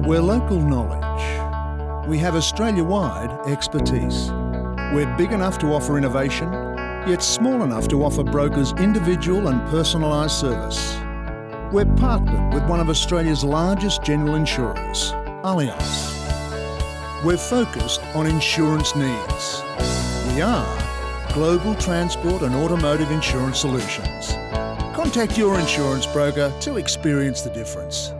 We're local knowledge. We have Australia-wide expertise. We're big enough to offer innovation, yet small enough to offer brokers individual and personalised service. We're partnered with one of Australia's largest general insurers, Allianz. We're focused on insurance needs. We are Global Transport and Automotive Insurance Solutions. Contact your insurance broker to experience the difference.